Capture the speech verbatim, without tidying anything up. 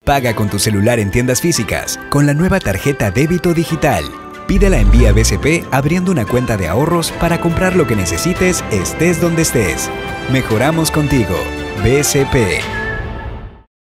Paga con tu celular en tiendas físicas con la nueva tarjeta débito digital. Pídela en Vía B C P abriendo una cuenta de ahorros para comprar lo que necesites, estés donde estés. Mejoramos contigo. B C P.